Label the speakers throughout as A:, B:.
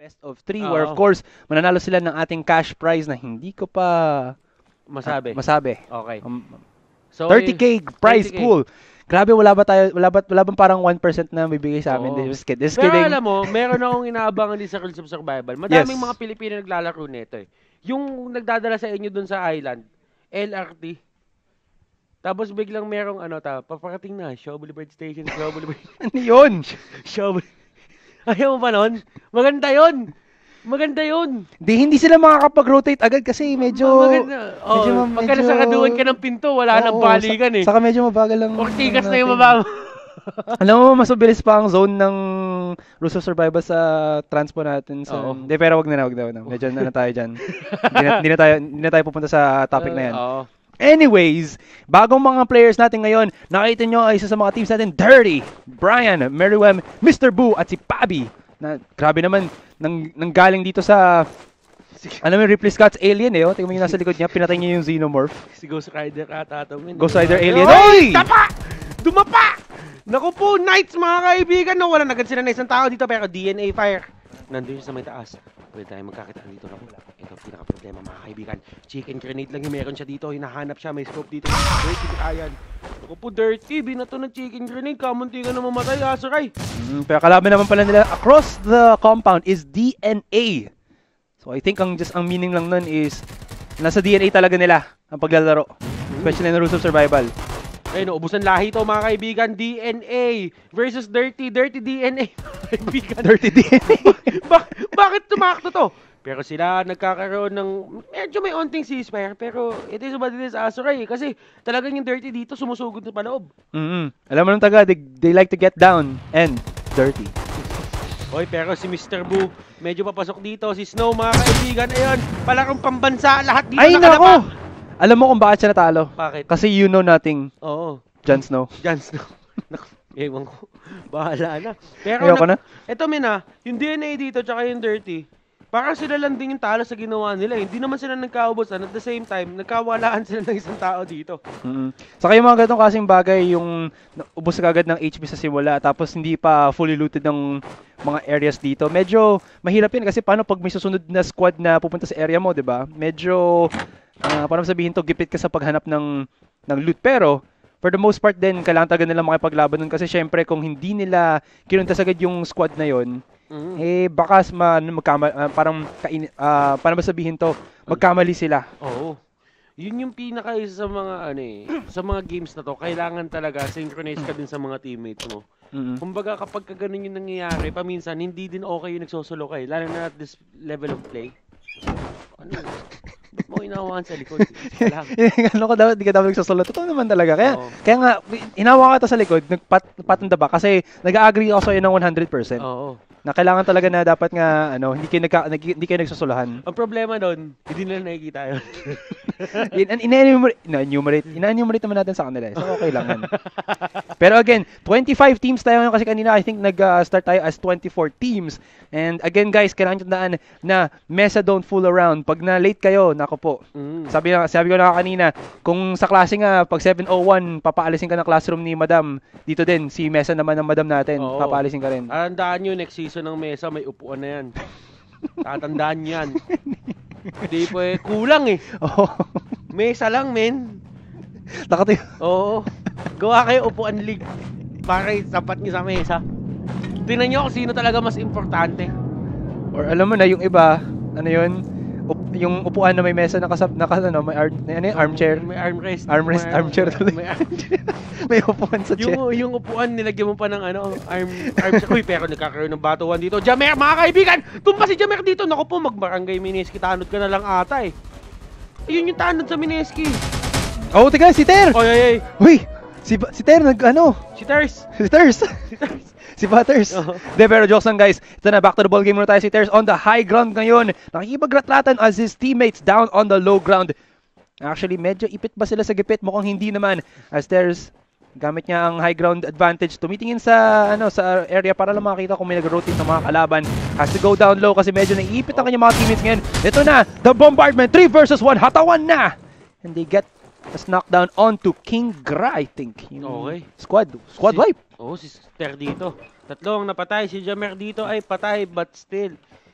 A: Best of 3 where of course mananalo sila ng ating cash prize na hindi ko pa masabi.
B: Okay.
A: So 30k prize 30K. Pool. Grabe, wala bang parang 1% na bibigay sa amin? Just kidding.
B: Pero alam mo, meron akong inaabangan din sa Rules of Survival. Madaming mga Pilipino naglalaro nito eh. Yung nagdadala sa inyo dun sa island, LRT. Tapos biglang merong paparating na, Shaw Boulevard Station, Shaw Boulevard.
A: Ano yun?
B: Shaw Boulevard. Ayaw mo pa nun? Maganda yun! Maganda yun!
A: Hindi sila makakapag-rotate agad kasi medyo...
B: Pagka nasakaduan ka ng pinto, wala nang balikan eh.
A: Saka medyo mabagal lang.
B: Ortigas na yung mababa.
A: Alam mo, mas mabilis pa ang zone ng Rules of Survival sa transpo natin. Hindi, pero wag na. Medyo tayo dyan. Hindi na tayo pupunta sa topic na yan. Anyways, bagong mga players natin ngayon, nakita nyo isa sa mga teams natin, Dirty, Brian, Meriwem, Mr. Boo, at si Pabi. Na, grabe naman, nanggaling dito sa, alam mo, Ripley Scott's Alien eh. Tingnan mo yung nasa likod niya, pinatay niya yung Xenomorph.
B: Si Ghost Rider ata ito.
A: Ghost Rider Alien.
B: Oy! Tapa! Dumapa! Naku po, Knights mga kaibigan. No, wala nagad sila na isang tao dito pero DNA fire. Nandun siya sa may taas. Pwede tayo magkakitaan dito na wala. Ito pinaka-problema mga kaibigan. Chicken grenade lang yung meron siya dito. Hinahanap siya. May scope dito. Dirty kaayan. Ako po Dirty. Binato ng chicken grenade. Kamunti ka na mamatay. Asuray.
A: Pero kalaban naman pala nila across the compound is DNA. So I think ang meaning lang nun is nasa DNA talaga nila ang paglalaro. Especially in the Rules of Survival.
B: Ay, naubusan lahi ito mga kaibigan. DNA versus Dirty. Dirty DNA mga kaibigan.
A: Dirty DNA.
B: Bakit tumakto to? Pero sila nagkakaroon ng medyo may onting ceasefire. Pero it is what it is, Asuray. Kasi talagang yung Dirty dito sumusugod na paloob.
A: Alam mo nung taga, they like to get down and dirty.
B: Oy, pero si Mr. Boo, medyo papasok dito. Si Snow mga kaibigan. Ayun, palarang pambansa. Lahat dito nakalapa.
A: Alam mo kung bakit siya natalo?
B: Bakit?
A: Kasi you know nothing.
B: Oo.
A: Jon Snow.
B: Jon Snow. Ewan ko. Bahala na. Pero
A: ayoko na.
B: Ito yung DNA dito tsaka yung Dirty, parang sila lang din yung talo sa ginawa nila. Hindi naman sila nagkaubusan. At the same time, nagkawalaan sila ng isang tao dito.
A: Saka yung mga ganitong kasing bagay, yung ubos kagad ng HP sa simula, tapos hindi pa fully looted ng mga areas dito. Medyo mahirap yun kasi paano pag may susunod na squad na pupunta sa area mo, di ba? Medyo... paano sabihin to, gipit ka sa paghanap ng loot. Pero, for the most part din, kailangan talaga nila makipaglaban nun. Kasi syempre, kung hindi nila kinuntas agad yung squad na yon, baka paano ba sabihin to, magkamali sila.
B: Oo. Yun yung pinaka isa sa mga, sa mga games na to, kailangan talaga synchronize ka din sa mga teammates mo. Kumbaga, kapag ganun yung nangyayari, paminsan, hindi din okay yung nagsosolo kayo. Lalo na at this level of play. Ba't mo inawakan sa likod?
A: Di ka dapat nagsasolo. Totoo naman talaga. Kaya nga, inawa ka sa likod, nagpatanda ba? Kasi nag-agree ako sa'yo ng 100%.
B: Oo.
A: Na kailangan talaga na dapat nga, hindi kayo nagsasolohan.
B: Ang problema doon, hindi nila nakikita yun.
A: Ina-enumerate naman natin sa kanila. So, okay lang yan. Pero again, 25 teams tayo ngayon kasi kanina I think nag-start tayo as 24 teams. And again guys, kailangan nyo tandaan na MeSA don't fool around. Pag na-late kayo, nako po. Sabi ko na kanina, kung sa klase nga, pag 7:01, papaalisin ka ng classroom ni Madam. Dito din, si MeSA naman ng Madam natin. Papaalisin ka rin.
B: Tandaan nyo, next season ng MeSA, may upuan na yan. Tatandaan nyo yan. Hindi po kulang eh. MeSA lang, men. Oo. Gawa kayo upuan league. Para sapat nyo sa MeSA. Tingnan nyo kung sino talaga mas importante.
A: Or alam mo na, yung iba, yung upuan na may mesa may armchair.
B: May armrest.
A: Armchair tuloy. May upuan sa chair.
B: Yung upuan, nilagyan mo pa ng armchair. Uy, pero nagkakaroon ng batuan dito. Jamer, mga kaibigan! Tumpa si Jamer dito. Naku po, magbarangay Mineski. Tanod ka na lang ata eh. Ayun yung tanod sa Mineski.
A: Oh, teka, si Ter!
B: Oy.
A: Uy! Si Ter,
B: Si Ters.
A: Si Butters. Pero jokes lang guys. Ito na, back to the ball game muna tayo. Si Ters on the high ground ngayon. Nakikipaglatlatan as his teammates down on the low ground. Actually, medyo ipit ba sila sa gipit? Mukhang hindi naman. As Ters, gamit niya ang high ground advantage. Tumitingin sa area para lang makita kung may nag-rotate ng mga kalaban. Has to go down low kasi medyo naiipit ang kanyang mga teammates ngayon. Ito na, the bombardment. 3 versus 1. Hatawan na! And they get as knockdown onto King Gra, I think.
B: Okay.
A: Squad wipe.
B: Si Ter dito. Tatlo ang napatay. Si Jamer dito ay patay, but still,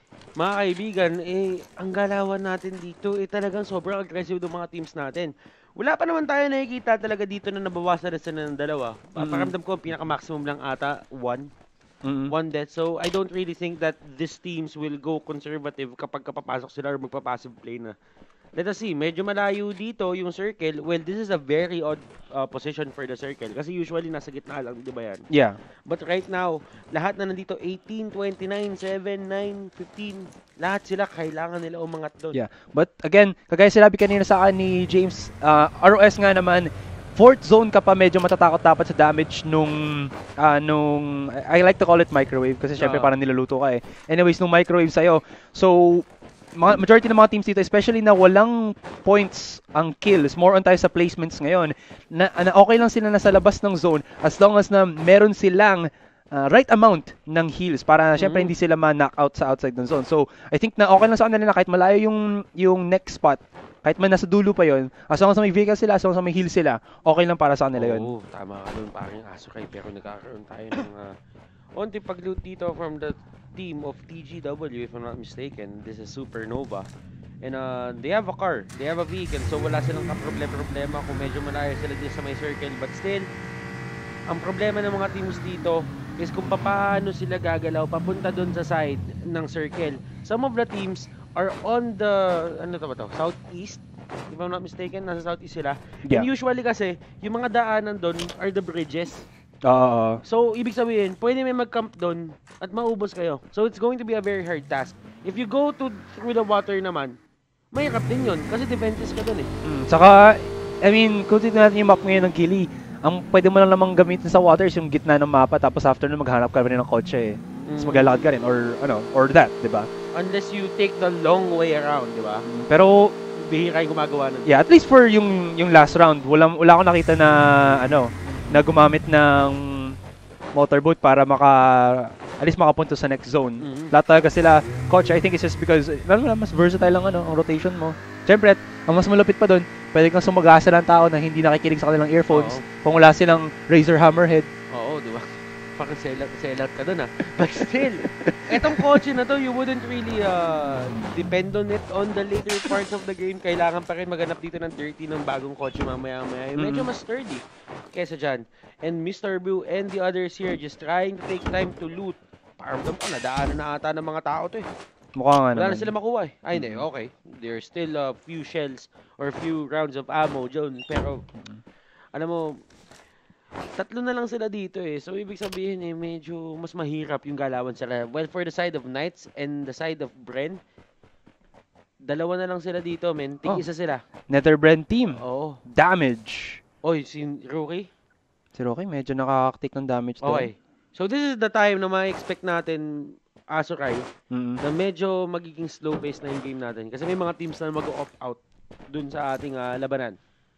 B: Mga kaibigan, ang galawan natin dito, talagang sobrang aggressive ng mga teams natin. Wala pa naman tayo nakikita talaga dito na nabawasan na sila ng dalawa. Pakiramdam ko, pinaka-maximum lang ata, 1. One death. So, I don't really think that these teams will go conservative kapag kapapasok sila or magpa-passive play na. Let us see. Medyo malayo dito yung circle. Well, this is a very odd position for the circle. Kasi usually nasa gitna lang, di ba yan?
A: Yeah.
B: But right now, lahat na nandito, 18, 29, 7, 9, 15, lahat sila kailangan nila umangat doon.
A: Yeah. But again, kagaya sinabi kanina sa akin ni James, ROS nga naman, fourth zone ka pa, medyo matatakot dapat sa damage nung I like to call it microwave kasi syempre parang niluluto ka eh. Anyways, nung microwave sa'yo. So, majority ng mga teams dito, especially na walang points ang kills, more on tayo sa placements ngayon, na okay lang sila nasa labas ng zone as long as na meron silang right amount ng heals para syempre hindi sila ma-knockout sa outside ng zone. So, I think na okay lang sa kanila na kahit malayo yung next spot, kahit man nasa dulo pa yon, as long as may vehicle sila, as long as may heal sila, okay lang para sa kanila yun.
B: Oo, tama ka doon, parang aso kay, pero nagkakaroon tayo ng onti pag-loot dito from the team of TGW, if I'm not mistaken. This is Supernova. And they have a car, they have a vehicle, so wala silang problema kung medyo malayo sila dito sa may circle. But still, ang problema ng mga teams dito is kung paano sila gagalaw papunta doon sa side ng circle. Some of the teams are on the, southeast, if I'm not mistaken, nasa southeast sila.
A: Yeah.
B: And usually kasi, yung mga daanan doon are the bridges. So, ibig sabihin, pwede may mag-camp doon at maubos kayo. So, it's going to be a very hard task. If you go through the water naman, mahirap din yun kasi defenses ka doon eh.
A: Saka, I mean, kung titignan natin yung map ngayon ng Kili, ang pwede mo lang namang gamitin sa water is yung gitna ng mapa, tapos after nun maghanap ka rin ng kotse eh. Tapos maglalakad ka rin or that, di ba?
B: Unless you take the long way around, di ba?
A: Pero
B: bihira yung gumagawa nun.
A: Yeah, at least for yung last round, wala akong nakita na na gumamit ng motorboat para at least makapunto sa next zone. Lahat talaga sila, coach, I think it's just because mas versatile lang ang rotation mo. Siyempre, ang mas malapit pa doon, pwede kang sumagasa ng tao na hindi nakikinig sa kanilang earphones kung wala silang Razer Hammerhead.
B: Oo, di ba? Parang sell out ka doon But still, etong kotse na to, you wouldn't really depend on it on the later parts of the game. Kailangan pa rin maganap dito ng 30 ng bagong kotse mamaya-maya. Medyo mas sturdy kesa dyan. And Mr. Blue and the others here just trying to take time to loot. Parang nadaanan na ata ng mga tao to eh.
A: Mukha nga naman.
B: Wala na sila makuha eh. Ay hindi, okay. There's still a few shells or few rounds of ammo dyan. Pero, alam mo, 3 na lang sila dito eh. So, ibig sabihin eh, medyo mas mahirap yung galawan sila. Well, for the side of Knights and the side of Bren, 2 na lang sila dito, men. Tig-isa sila.
A: Netherbrand team.
B: Oo.
A: Damage.
B: Oy, si Rookie?
A: Si Rocky medyo nakaka-take ng damage doon.
B: Okay. So, this is the time na ma-expect natin, Asukai, na medyo magiging slow pace na yung game natin. Kasi may mga teams na mag-opt out dun sa ating labanan.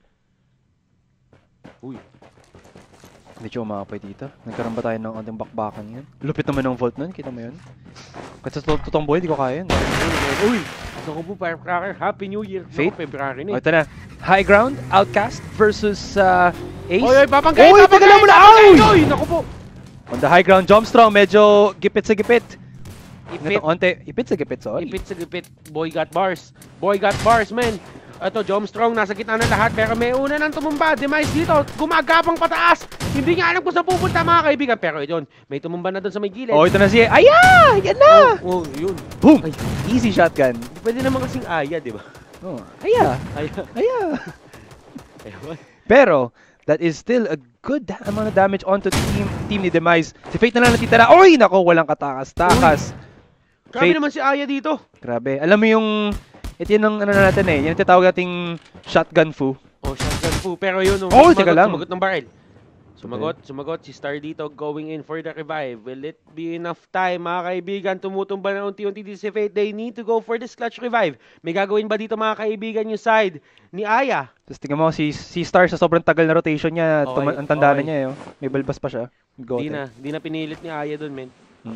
B: Uy.
A: Medyo umapay dito. Nagkaroon ba tayo ng konting bakbakan yun? Lupit naman ng vault nun, kita mo yun? Kasi sa totoong buhay, di ko kaya yun.
B: Uy! Naku po, Firecracker. Happy New Year.
A: Fate?
B: February na eh.
A: Ito na. High Ground, Outcast versus Ace.
B: Oy, papanggay!
A: Uy, teka lang muna!
B: Oy! Naku po!
A: On the high ground, Jomstrong, medyo gipit sa gipit. Ipit sa gipit, sorry.
B: Ipit sa gipit. Boy got bars. Boy got bars, man. Ito, Jomstrong, nasa gitna ng lahat, pero may una nang tumumba. Demise dito, gumagapang pataas. Hindi nga alam kung saan pupunta, mga kaibigan. Pero yun, may tumumba na doon sa may gilid.
A: Oh, ito na si Aya! Yan na!
B: Oh, yun.
A: Boom! Ay, easy shotgun.
B: Pwede naman kasing Aya, di ba?
A: Oh, Aya!
B: Aya.
A: Aya!
B: Ewan.
A: Pero, that is still a good amount of damage onto team ni Demise. Si Fate na lang natitira. Oy! Nako, walang katakas-takas.
B: Grabe naman si Aya dito.
A: Grabe. Alam mo yung... Ito yun ang natin eh. Yan ang tinatawag nating shotgun fu.
B: Oh, shotgun fu. Pero yun,
A: teka lang.
B: Sumagot ng barrel. Sumagot. Si Star dito going in for the revive. Will it be enough time, mga kaibigan? Tumutumba na unti-unti dito si Fate. They need to go for this clutch revive. May gagawin ba dito, mga kaibigan, yung side ni Aya?
A: Tapos tingnan mo, si Star sa sobrang tagal na rotation niya, ang tanda na niya. May balbas pa siya.
B: Di na pinilit ni Aya dun, men.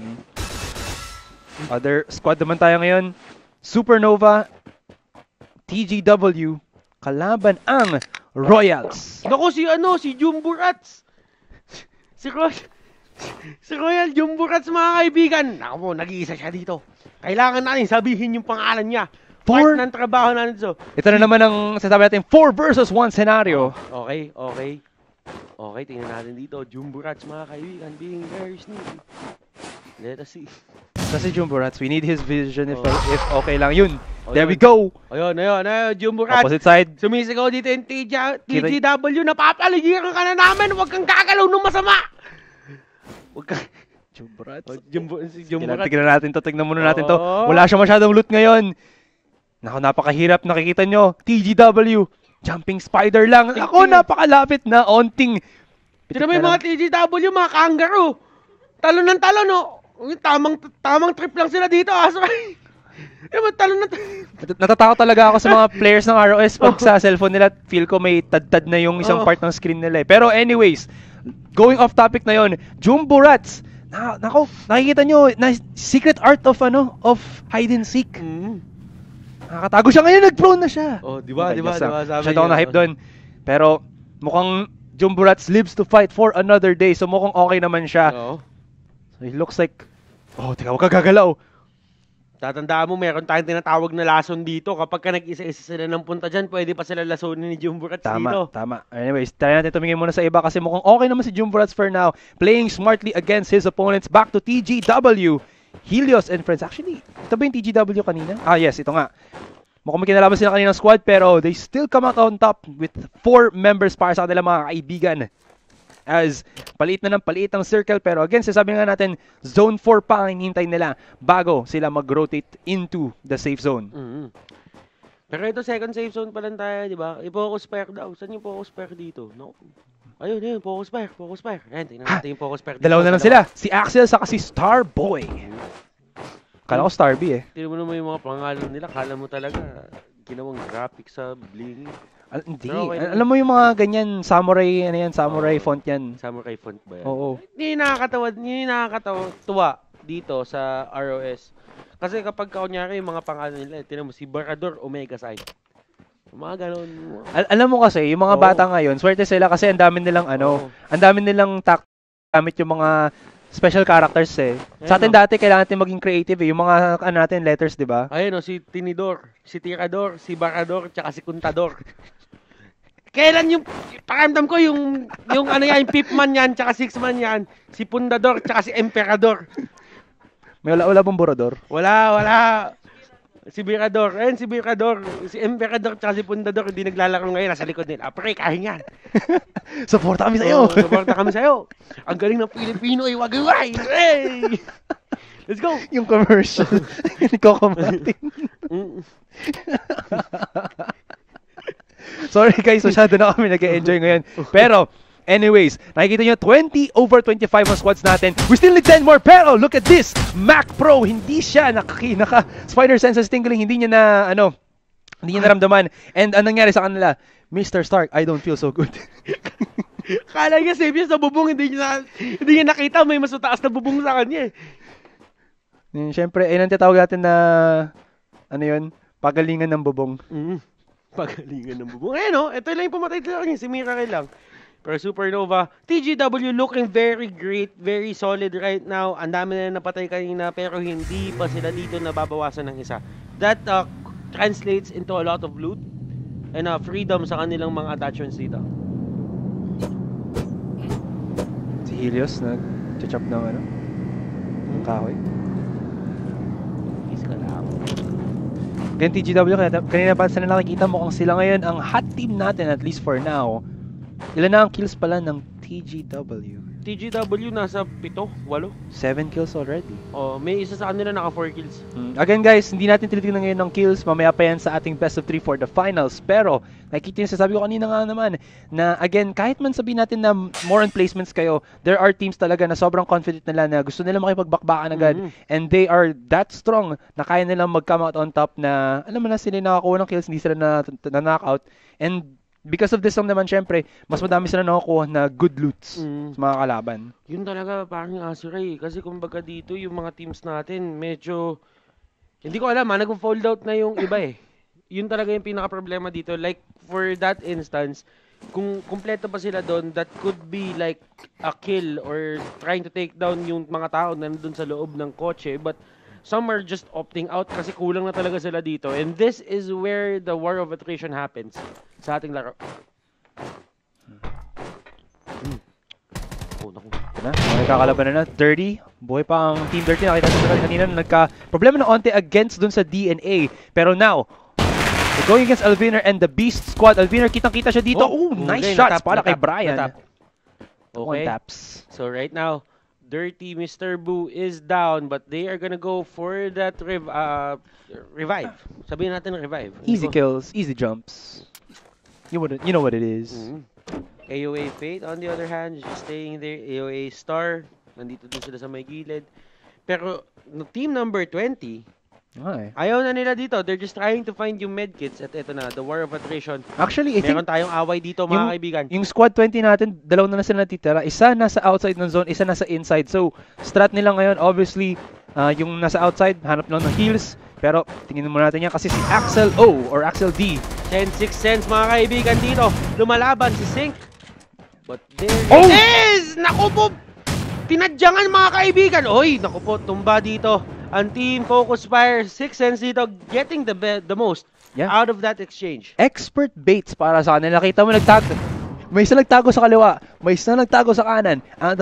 A: Other squad naman tayo ngayon. Supernova, TGW, kalaban ang Royals.
B: Naku, si Jumbo Rats. Si Crush. Si Royal Jumbo Rats, mga kaibigan. Naku po, nag-iisa siya dito. Kailangan natin sabihin yung pangalan niya. Part ng trabaho natin so.
A: Ito na naman ang sasabi natin 4 versus 1 scenario.
B: Okay. Okay, tingnan natin dito. Jumbo Rats, mga kaibigan, being very sneaky. Let us see.
A: Kasi Jumbo Rats, we need his vision if okay lang yun. There we go.
B: Ayun, Jumbo Rats.
A: Opposite side.
B: Sumisigaw dito yung TGW. Napapaligiran ka na namin. Huwag kang gagalaw ng masama. Huwag kang...
A: Jumbo Rats.
B: Jumbo Rats.
A: Tignan natin to. Tignan muna natin to. Wala siya masyadong loot ngayon. Naku, napakahirap. Nakikita nyo. TGW. Jumping spider lang. Ako, napakalapit na. Onting.
B: Sino may mga TGW, mga kangaroo. Talon ng talon, no? Tamang trip lang sila dito. Talon ng talon.
A: Natatakot talaga ako sa mga players ng ROS pag sa cellphone nila. Feel ko may tad-tad na yung isang part ng screen nila. Pero anyways, going off topic na yon, Jumbo Rats. Nako, nakikita nyo, secret art of hide and seek. Nakakatago siya ngayon, nag-prone na siya.
B: Oh, di ba?
A: Siya daw na-hype doon. Pero mukhang Jumbo Rats lives to fight for another day. So mukhang okay naman siya. So it looks like, teka, huwag ka gagalaw.
B: Tatandaan mo, meron tayong tinatawag na lason dito. Kapag ka nag-isa-isa sila ng punta dyan, pwede pa sila lasonin ni Jumbo Rats dito. Tama.
A: Anyways, try natin tumingin muna sa iba kasi mukhang okay naman si Jumbo Rats for now. Playing smartly against his opponents. Back to TGW. Helios and friends. Actually, ito ba yung TGW kanina? Yes, ito nga. Mukhang may kinalaban sila kaninang squad pero they still come out on top with 4 members para sa kanila mga kaibigan. As paliit na ng paliit ang circle pero again, sasabi nga natin, zone 4 pa ang hinihintay nila bago sila mag-rotate into the safe zone.
B: Pero ito second safe zone pa lang tayo, di ba? I-focus fire daw. Saan yung focus fire dito? No? Ayun, focus fire. Ayan, tingnan natin yung focus fire dito.
A: Dalawa na lang sila. Si Axel saka si Starboy. Kala ko Starby eh.
B: Tingnan mo naman yung mga pangalan nila. Kala mo talaga ginawang graphic sa bling.
A: Hindi. Alam mo yung mga ganyan, samurai, samurai font yan.
B: Samurai font ba yan?
A: Oo.
B: Hindi nakakatawa dito sa ROS. Kasi kapag kunyari yung mga pangalan nila, tingnan mo si Barador Omega Sai. Mga ganun.
A: Alam mo kasi, yung mga bata ngayon, swerte sila kasi ang dami nilang ang dami nilang gamit yung mga special characters eh. Sa atin dati, kailangan natin maging creative eh. Yung mga natin, letters, di ba?
B: Ayun si Tinidor, si Tirador, si Barador, tsaka si Contador. Kailan yung, pakiramdam ko yung yung Pipman yan, tsaka Sixman yan, si Pundador, tsaka si Emperador.
A: May wala bang Borador?
B: Wala. Si Birador, ayun si Birador, si Emperador, tsaka si Pundador, hindi naglalaro ngayon, nasa likod nila. Pre, kahingan.
A: Suporta kami sa'yo.
B: Suporta kami sa'yo. Ang galing ng Pilipino ay wagaway. Hey! Let's go.
A: Yung commercial. Ni Coco Martin. Sorry guys, masyado na kami nag-enjoy ngayon. Pero, anyways, nakikita nyo, 20/25 ang squads natin. We still need 10 more, pero look at this! Mac Pro, hindi siya naka-spider senses tingling, hindi niya naramdaman. And anong nangyari sa kanila? Mr. Stark, I don't feel so good.
B: Kala niya safe yun sa bubong, hindi niya nakita may mas mataas na bubong sa kanya eh.
A: Siyempre, ang tinatawag natin na, pagalingan ng bubong.
B: Pagalingan ng bubong. Ito lang yung pumatay sa kanya, si Miracle lang. Pero Supernova, TGW looking very great, very solid right now. Ang dami na napatay kanina pero hindi pa sila dito nababawasan ng isa. That translates into a lot of loot and freedom sa kanilang mga attachments dito.
A: Si Helios nag-chop ng kahoy.
B: Iska lang.
A: Ganyan TGW, kanina pa sila nakikita mo kung sila ngayon ang hot team natin at least for now. Ilan na ang kills pala ng TGW?
B: TGW nasa 7, 8.
A: 7 kills already.
B: May isa sa kanila naka 4 kills.
A: Again guys, hindi natin tinitingnan ngayon ng kills. Mamaya pa yan sa ating best of 3 for the finals. Pero, nakikita nyo, sasabi ko kanina nga naman, na again, kahit man sabihin natin na more on placements kayo, there are teams talaga na sobrang confident nila na gusto nila makipagbakbakan agad. And they are that strong na kaya nilang mag-come out on top na, alam mo na, sila nakakuha ng kills, hindi sila na-knockout. And because of this lang naman, syempre, mas madami sila nakukuha na good loots sa mga kalaban.
B: Yun talaga, parang Asuray. Kasi kumbaga dito, yung mga teams natin, medyo, hindi ko alam, nag-fold out na yung iba eh. Yun talaga yung pinaka-problema dito. Like, for that instance, kung kumpleto pa sila doon, that could be like a kill or trying to take down yung mga tao na nandun sa loob ng kotse. But some are just opting out kasi kulang na talaga sila dito. And this is where the war of attrition happens sa ating laro. Oh, naku.
A: Nagkakalaban na 30. Buhay pa ang Team Dirty. Nakita natin kanina na nagka-problema ng onte against dun sa DNA. Pero now, they're going against Alviner and the Beast Squad. Alviner, kitang-kita siya dito. Oh, nice shots para kay Brian.
B: Okay. So right now, Dirty Mr. Boo is down, but they are gonna go for that revive. Sabihin natin revive.
A: Easy kills, easy jumps. You know what it is.
B: AOA Fate, on the other hand, just staying there. AOA Star, nandito din sila sa may gilid. Pero, team number 20, ayaw na nila dito. They're just trying to find yung medkits. At ito na, the war of attrition.
A: Actually, I think
B: meron tayong away dito, mga kaibigan.
A: Yung squad 20 natin, dalawa na sila natitira. Isa nasa outside ng zone, isa nasa inside. So, strat nila ngayon, obviously, yung nasa outside, hanap lang ng heals. Pero, tingnan mo natin yan kasi si Axel O or Axel D.
B: 10-6 cents, mga kaibigan dito. Lumalaban si Sync. But there it is! Naku po! Tinadyangan, mga kaibigan. Oy, naku po, tumba dito. Ang Team Focus Fire, 6 cents dito, getting the most out of that exchange.
A: Expert baits para sa kanila. Nakita mo nagtago. May isa nagtago sa kaliwa, may isa nagtago sa kanan.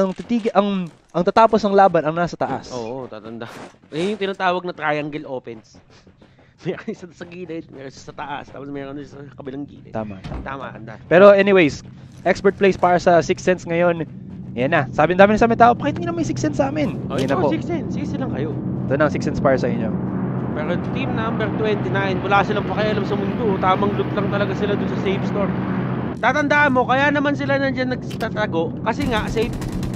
A: Ang tatapos ng laban ang nasa taas.
B: Oo, tatanda. Ayun yung tinatawag na triangle offense. Meron isa sa gilid, meron isa sa taas, tapos meron isa sa kabilang gilid.
A: Tama.
B: Anda.
A: Pero anyways, expert plays para sa 6 cents ngayon. Yan na. Sabi namin sa tao, bakit hindi na may 6 cents sa amin?
B: Oh, ito 6 cents. Easy lang kayo.
A: Ito na, 6 cents para sa inyo.
B: Pero team number 29, wala silang pakialam sa mundo. Tamang loot lang talaga sila dun sa safe store. Tatandaan mo, kaya naman sila nandiyan nagtatago. Kasi nga, safe.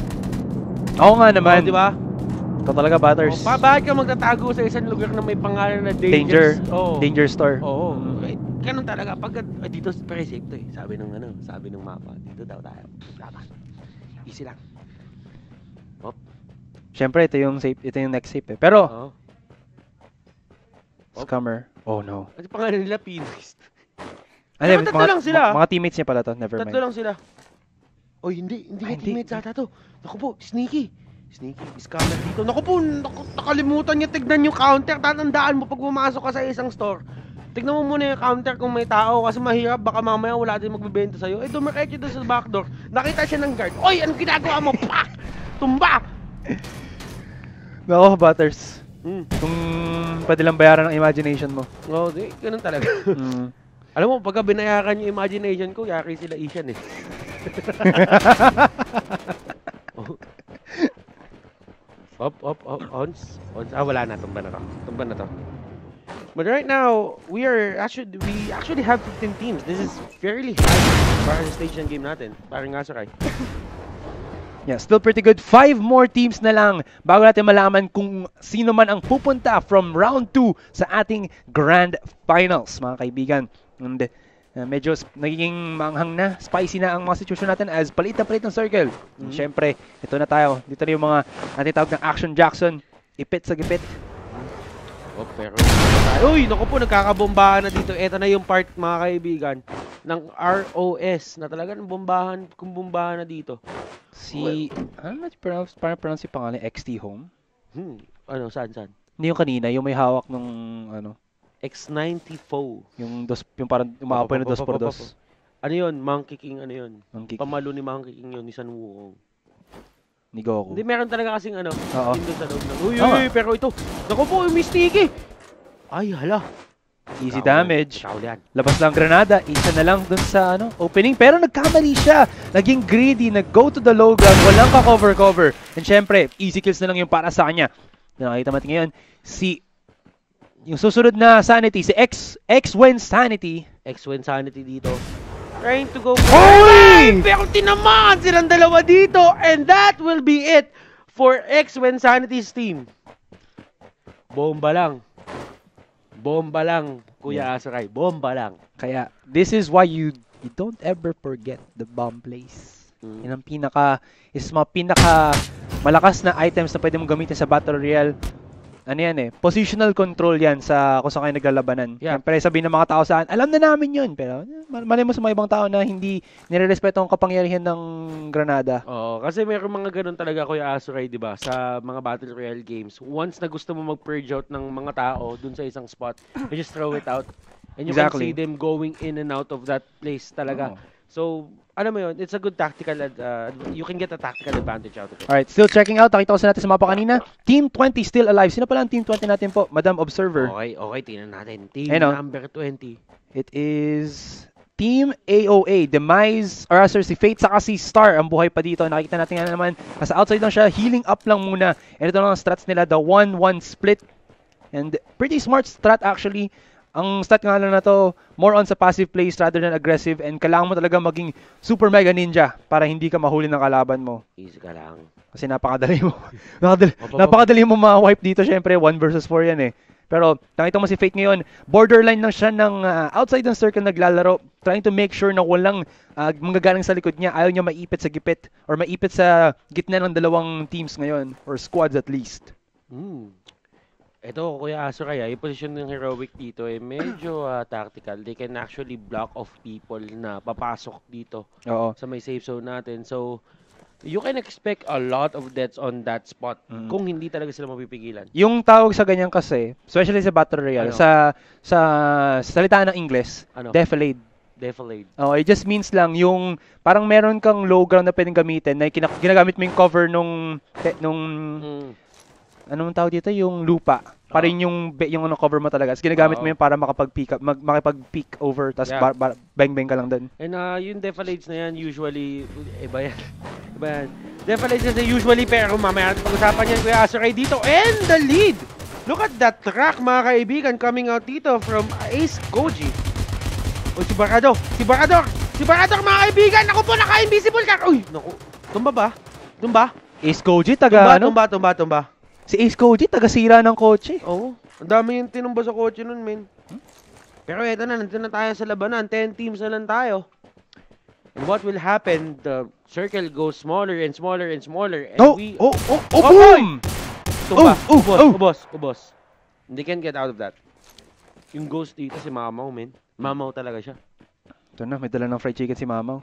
A: Oo nga naman.
B: Di ba?
A: Ito talaga, Batters.
B: Bakit ka magtatago sa isang lugar na may pangalan na
A: Danger Store.
B: Oo. Ganun talaga. Pag dito, pero safe to eh. Sabi ng mapa. Dito daw tayo. Dapat. Easy lang.
A: Siyempre, ito yung next safe eh. Pero, scammer. Oh no.
B: Kasi pangalan nila, Pinist.
A: Tatlo lang sila. Mga teammates niya pala to. Never mind.
B: Tatlo lang sila. Oy, hindi teammates ata to. Naku po, Sneaky, scammer dito. Naku po, nakalimutan niya tignan yung counter. Tatandaan mo pag pumasok ka sa isang store. Tignan mo muna yung counter kung may tao kasi mahirap. Baka mamaya wala din magbibenta sa'yo. Eh, dumiretso doon sa backdoor. Nakita siya ng guard. Oy, anong ginagawa mo? Pak! Tumba!
A: Nako, Butters. Kung pwede lang bayaran ng imagination mo.
B: Oo, ganun talaga. Alam mo, pagka binayaran yung imagination ko, yari sila Asian eh. Ons. Wala na, tumba na to. But right now, we actually have 15 teams. This is fairly high para sa stage ng game natin. Parang nga sakay.
A: Yeah, still pretty good. 5 more teams na lang bago natin malaman kung sino man ang pupunta from round 2 sa ating Grand Finals, mga kaibigan. And medyo nagiging manghang na, spicy na ang mga situation natin as palit na palit ng circle. Siyempre, ito na tayo. Dito na yung mga natin tawag ng Action Jackson. Ipit sa gipit.
B: Pero uy, naku po, nagkakabombahan na dito. Ito na yung part, mga kaibigan, ng ROS na talagang bombahan na dito.
A: Ano na pronounce yung pangalan? XT Home?
B: Ano, saan?
A: Hindi yung kanina, yung may hawak nung
B: X94.
A: Yung parang umapoy na 2x2.
B: Ano yun? Monkey King, ano yun?
A: Pamalo
B: ni Monkey King yun, ni San Wukong.
A: Ni Goku.
B: Hindi, meron talaga kasing ano, doon sa loob ng... Uy, pero ito, naku po, yung Mistiki! Ay, hala.
A: Easy damage. Labas lang granada, isa na lang dun sa opening. Pero nagkamali siya. Naging greedy, nag-go to the low ground, walang ka-cover. And syempre, easy kills na lang yung para sa kanya. Nakakita natin ngayon, yung susunod na Sanity, si X-Wen Sanity.
B: X-Wen Sanity dito. Trying to go pero tinamaan silang dalawa dito, and that will be it for X-Wen Sanity's team. Bomba lang, Kuya Asaray. Bomba lang.
A: Kaya, this is why you don't ever forget the bomb plays. Yan ang pinaka malakas na items na pwede mong gamitin sa Battle Royale. ano yan eh, positional control yan sa kung saan kayo naglalabanan.
B: Yeah.
A: Siyempre sabihin ng mga tao saan, alam na namin yun. Pero malay mo sa mga ibang tao na hindi nirerespeto ang kapangyarihan ng Granada.
B: Oo, kasi mayroong mga ganun talaga, Kuya Asuray, di ba? Sa mga Battle Royale games. Once na gusto mo mag-purge out ng mga tao dun sa isang spot, you just throw it out. And you can see them going in and out of that place talaga. So, ano mo yun, it's a good tactical, you can get a tactical advantage out of it.
A: Alright, still checking out. Nakita ko sa natin sa mapa kanina. Team 20 still alive. Sino pala ang Team 20 natin po? Madam Observer.
B: Okay, tingnan natin. Team number 20.
A: It is Team AOA, Demise, or si Fate saka si Star ang buhay pa dito. Nakikita natin nga naman, nasa outside lang siya, healing up lang muna. And ito lang ang strats nila, the 1-1 split. And pretty smart strat actually. Ang stat nga lang na to, more on sa passive plays rather than aggressive, and kailangan mo talaga maging super mega ninja para hindi ka mahuli ng kalaban mo.
B: Easy ka lang.
A: Kasi napakadali mo. napakadali mo ma-wipe dito, syempre 1 versus 4 yan eh. Pero nakita mo si Fate ngayon, borderline lang siya ng outside ng circle naglalaro, trying to make sure na walang manggagaling sa likod niya. Ayaw niya maipit sa gipit or maipit sa gitna ng dalawang teams ngayon, or squads at least.
B: Ito, Kuya Asuray, yung position ng Heroic dito eh medyo tactical. They can actually block off people na papasok dito sa may safe zone natin. So, you can expect a lot of deaths on that spot kung hindi talaga sila mapipigilan.
A: Yung tawag sa ganyan kasi, especially sa Battle Royale, sa salitaan ng Ingles, defilade.
B: Defilade.
A: It just means lang yung parang meron kang low ground na pwedeng gamitin na ginagamit mo yung cover nung anong tawag dito, yung lupa. Parang yung cover mo talaga. Tapos ginagamit mo yun para makipag-peek over, tapos bang-bang ka lang dun.
B: And yung defilades na yan, usually, iba yan. Defilades na usually, pero mamaya natin pag-usapan yan, Kuya Asuray dito. And the lead! Look at that track, mga kaibigan, coming out dito from Ace Koji. O, si Barador, mga kaibigan! Naku po, naka-invisible ka! Uy, naku, tumba?
A: Ace Koji,
B: Tumba.
A: Si Ace Koji, taga-sira ng kotse.
B: Oo. Ang dami yung tinumba sa kotse nun, men. Pero eto na, nandito na tayo sa labanan. 10 teams na lang tayo. And what will happen, the circle goes smaller and smaller and smaller. And
A: boom!
B: Tumba. Ubos. They can get out of that. Yung ghost dito si Mamaw, men. Mamaw talaga siya.
A: Ito na, may dala ng fried chicken si Mamaw.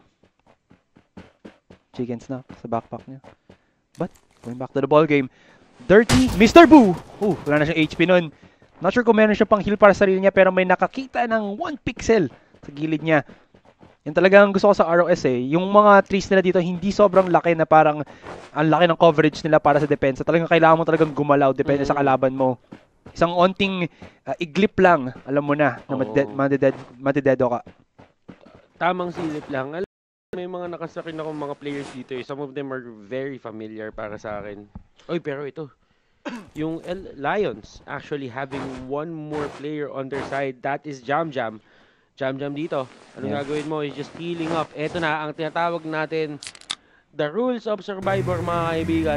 A: Chicken snack sa backpack niya. But, going back to the ball game. Dirty, Mr. Boo! Wala na siyang HP nun. Not sure kung meron siya pang heal para sa sarili niya, pero may nakakita ng 1 pixel sa gilid niya. Yan talagang gusto ko sa ROS eh. Yung mga trees nila dito, hindi sobrang laki na parang ang laki ng coverage nila para sa depensa. Talagang kailangan mo talagang gumalaw, depende sa kalaban mo. Isang onting iglip lang, alam mo na matidedo ka.
B: Tamang silip lang. May mga nakasakin akong mga players dito eh. Some of them are very familiar para sa akin. Oy, pero ito. Yung Lions actually having one more player on their side. That is Jam Jam. Jam Jam dito. Anong gagawin mo? Is just healing up. Ito na ang tinatawag natin. The rules of survivor, mga kaibigan.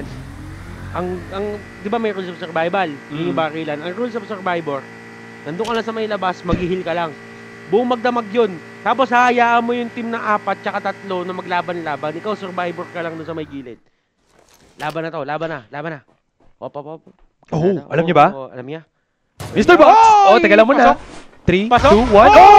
B: Di ba may rules of survival? Yung barilan. Ang rules of survivor, nandun ka lang sa may labas, mag-heal ka lang. Buong magdamag yun. Tapos hayaan mo yung team na 4 tsaka 3 na maglaban-laban. Ikaw survivor ka lang doon sa may gilid. Laban na to, laban na. Op.
A: Alam niyo ba?
B: Alam niya.
A: Mr. Box! Teka lang muna. 3, 2, 1.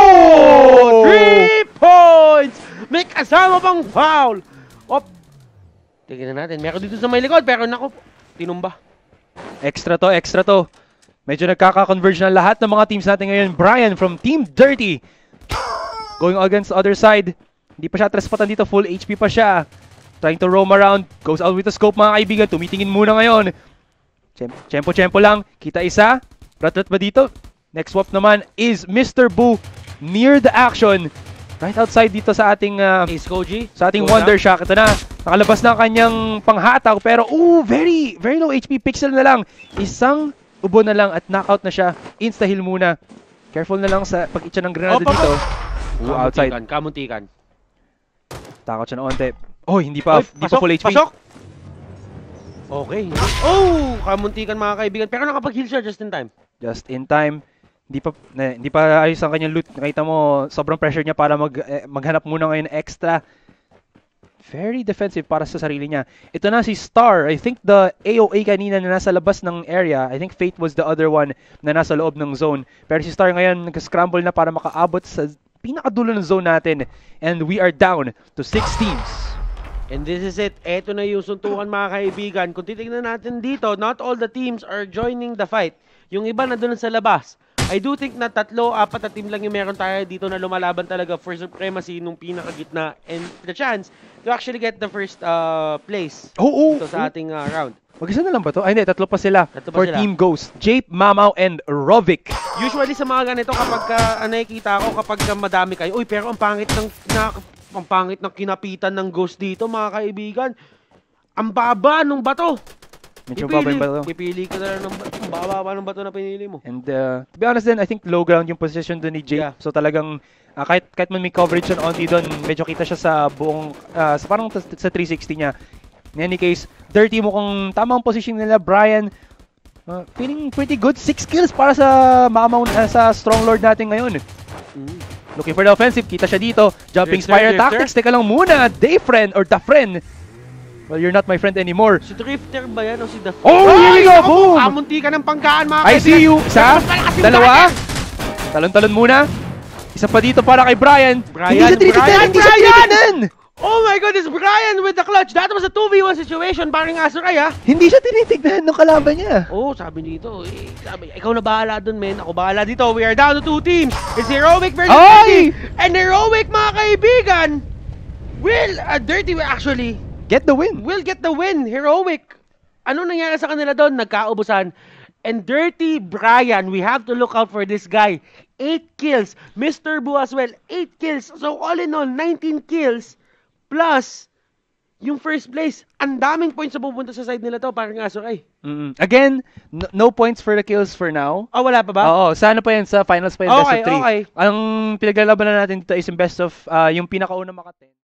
B: 3 points! May kasama pang foul! Op. Tingnan natin. Meron dito sa may likod, pero naku, tinumba.
A: Extra to. Medyo nagkaka-converge na lahat ng mga teams natin ngayon. Brian from Team Dirty. Going against the other side. Hindi pa siya trespatan dito. Full HP pa siya. Trying to roam around. Goes out with the scope, mga kaibigan. Tumitingin muna ngayon. Tempo lang. Kita isa. Ratrat ba dito? Next swap naman is Mr. Boo. Near the action. Right outside dito sa ating
B: Ace Koji.
A: Sa ating Wonder Shock. Ito na. Nakalabas na kanyang panghataw. Pero very low HP. Pixel na lang. Isang ubo na lang at knockout na siya. Insta-heal muna. Careful na lang sa pag-itcha ng granada dito. Outside.
B: Kamuntikan.
A: Takot siya na onte. Hindi pa full HP.
B: Pasok! Okay. Kamuntikan, mga kaibigan. Pero nakapag-heal siya just in time.
A: Just in time. Hindi pa ayos ang kanyang loot. Nakita mo, sobrang pressure niya para maghanap muna ngayon extra. Very defensive para sa sarili niya. Ito na si Star. I think the AOA kanina na nasa labas ng area. I think Fate was the other one na nasa loob ng zone. Pero si Star ngayon nag-scramble na para makaabot sa pinakadulo ng zone natin. And we are down to 6 teams.
B: And this is it. Eto na yung suntukan mga kaibigan. Kung titignan natin dito, not all the teams are joining the fight. Yung iba na doon sa labas. I do think na 3-4 na team lang yung meron tayo dito na lumalaban talaga for supremacy nung pinakagitna and the chance to actually get the first place dito sa ating round.
A: Mag-isa na lang ba to? Ay hindi, 3 pa sila. For
B: sila.
A: Team Ghost. Jape, Mamaw, and Rovic.
B: Usually sa mga ganito kapag nakikita ko kapag madami kayo, uy pero ang pangit ng kinapitan ng Ghost dito mga kaibigan. Ang baba nung bato.
A: Medyo baba yung bato.
B: Pipili ka na ng baba ng bato na pinili mo.
A: And to be honest din, I think low ground yung position doon ni Jake. Yeah. So talagang kahit man may coverage on Onti doon, medyo kita siya sa buong, parang sa 360 niya. In any case, dirty mo kung tamang position nila, Brian. Feeling pretty good. 6 kills para sa Mamaw, sa Strong Lord natin ngayon. Looking for the offensive. Kita siya dito. Jumping Spire Tactics. Teka lang muna. Dayfriend or the friend. Well, you're not my friend anymore.
B: Si Drifter ba yan o si The
A: Oh, here we go! Boom!
B: Amunti ka ng panggaan mga
A: I see you! Isa, dalawa. Talon-talon muna. Isa pa dito para kay Brian. Hindi siya tinitignan!
B: Oh my goodness, Brian with the clutch. That was a 2v1 situation. Parang aso kaya.
A: Hindi siya tinitignan ng kalaban niya.
B: Oh, sabi dito. Sabi, ikaw na bahala dun, men. Ako bahala dito. We are down to 2 teams. It's Heroic versus Dirty. And Heroic, mga kaibigan, Dirty will actually
A: get the win.
B: We'll get the win, Heroic. Ano nangyari sa kanila doon? Nagkaubusan. And Dirty Brian, we have to look out for this guy. 8 kills. Mr. Bu as well, 8 kills. So all in all, 19 kills. Plus, yung first place. Ang daming points na pupunta sa side nila to. Parang aso kay.
A: Again, no points for the kills for now.
B: Oh, wala pa ba?
A: Oo, sana pa yan sa finals pa yung best of 3.
B: Okay.
A: Ang pinaglalaban na natin dito is yung best of, yung pinakauna maka-10.